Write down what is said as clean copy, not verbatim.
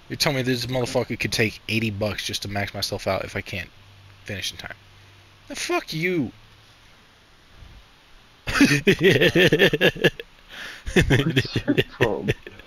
You're telling me this motherfucker could take $80 just to max myself out if I can't finish in time? Then fuck you. What's your problem?